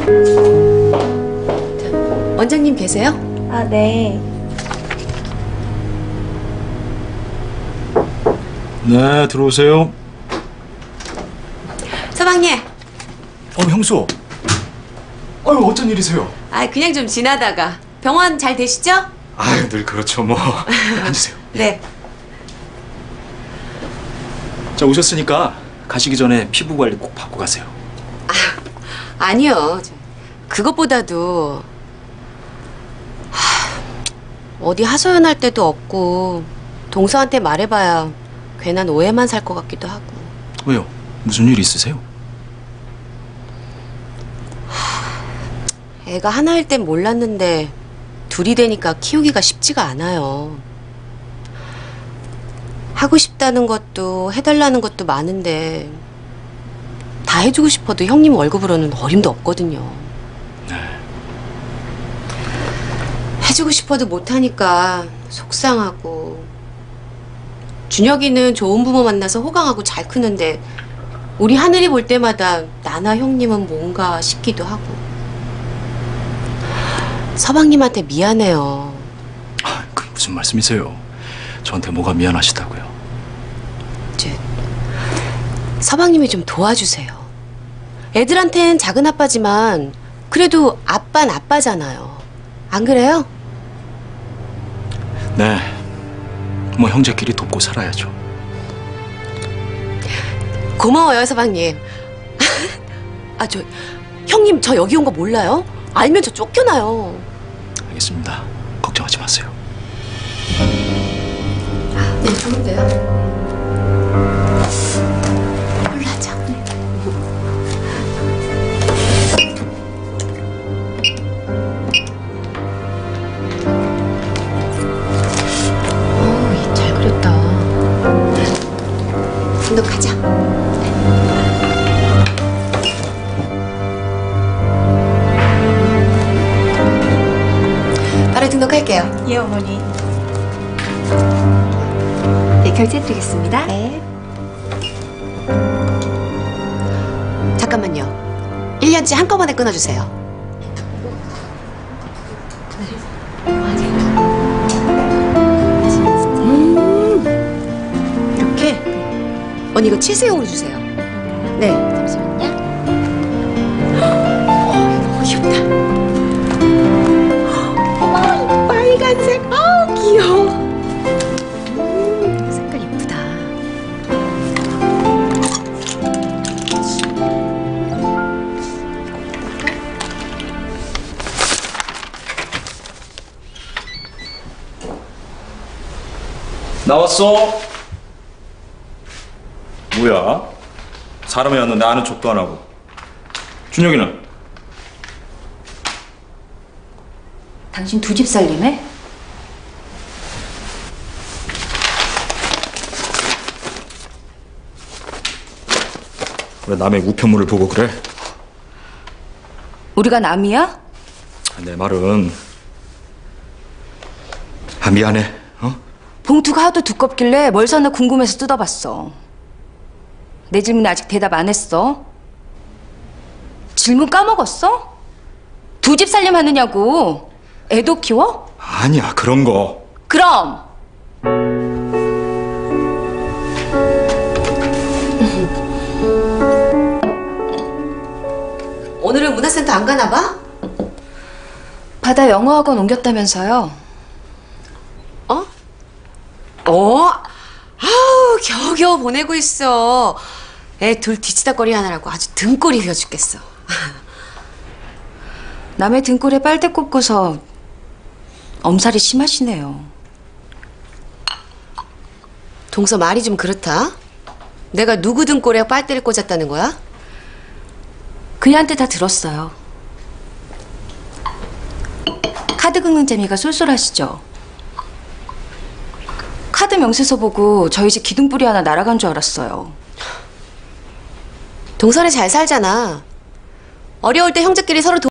원장님 계세요? 아, 네. 네, 들어오세요. 서방님. 형수. 아유, 어쩐 일이세요? 그냥 좀 지나다가. 병원 잘 되시죠? 아유, 늘 그렇죠, 뭐. 앉으세요. 네. 자, 오셨으니까 가시기 전에 피부 관리 꼭 받고 가세요. 아니요. 그것보다도 어디 하소연할 데도 없고 동서한테 말해봐야 괜한 오해만 살 것 같기도 하고. 왜요? 무슨 일 있으세요? 애가 하나일 땐 몰랐는데 둘이 되니까 키우기가 쉽지가 않아요. 하고 싶다는 것도 해달라는 것도 많은데 다 해주고 싶어도 형님 월급으로는 어림도 없거든요. 네. 해주고 싶어도 못하니까 속상하고, 준혁이는 좋은 부모 만나서 호강하고 잘 크는데 우리 하늘이 볼 때마다 나나 형님은 뭔가 싶기도 하고. 서방님한테 미안해요. 그게 무슨 말씀이세요? 저한테 뭐가 미안하시다고요? 서방님이 좀 도와주세요. 애들한텐 작은 아빠지만 그래도 아빠는 아빠잖아요. 안 그래요? 네. 뭐 형제끼리 돕고 살아야죠. 고마워요, 서방님. 형님 저 여기 온 거 몰라요? 알면 저 쫓겨나요. 알겠습니다. 걱정하지 마세요. 네, 좋은데요? 올라자. 잘 그렸다. 등록하자. 바로 등록할게요. 예, 어머니. 네, 결제해드리겠습니다. 네. 잠깐만요. 1년치 한꺼번에 끊어주세요. 이렇게? 언니 이거 칠수용으로 주세요. 네, 잠시만요. 너무 귀엽다. 어머, 빨간색. 귀여워. 색깔 예쁘다. 나왔어. 뭐야? 사람이 왔는데 아는 척도 안 하고. 준혁이는? 당신 두 집 살림해? 왜 남의 우편물을 보고 그래? 우리가 남이야? 내 말은 미안해. 봉투가 하도 두껍길래 뭘 샀나 궁금해서 뜯어봤어. 내 질문에 아직 대답 안 했어. 질문 까먹었어? 두 집 살림 하느냐고. 애도 키워? 아니야, 그런 거. 그럼! 오늘은 문화센터 안 가나 봐? 바다 영어학원 옮겼다면서요? 아우, 겨우겨우 보내고 있어. 애 둘 뒤치다거리 하느라고 아주 등골이 휘어 죽겠어. 남의 등골에 빨대 꽂고서 엄살이 심하시네요. 동서 말이 좀 그렇다. 내가 누구 등골에 빨대를 꽂았다는 거야? 그녀한테 다 들었어요. 카드 긁는 재미가 쏠쏠하시죠? 카드 명세서 보고 저희 집 기둥뿌리 하나 날아간 줄 알았어요. 동서는 잘 살잖아. 어려울 때 형제끼리 서로